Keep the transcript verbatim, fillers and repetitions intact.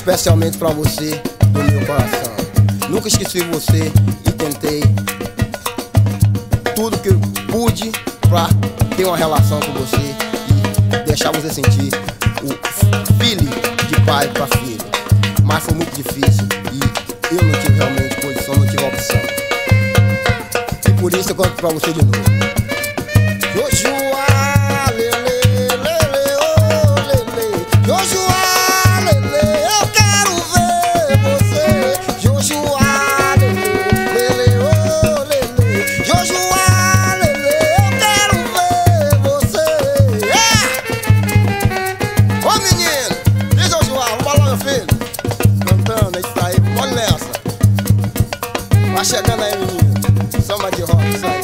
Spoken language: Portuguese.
especialmente pra você, do meu coração. Nunca esqueci você e tentei tudo que eu pude pra ter uma relação com você e deixar você sentir o feeling de pai pra filho. Mas foi muito difícil e eu não tive realmente condição, não tive opção. E por isso eu canto pra você de novo. Joshua, lele, lele, oh, lele. Joshua, lele, eu quero ver você. Joshua, lele, lele, oh, lele. Joshua, lele, eu quero ver você. É! Ô menino, diz Joshua, vamos lá, meu filho. Cantando, é isso aí, olha nessa. Vai chegando aí, menino. Samba de rock, isso aí.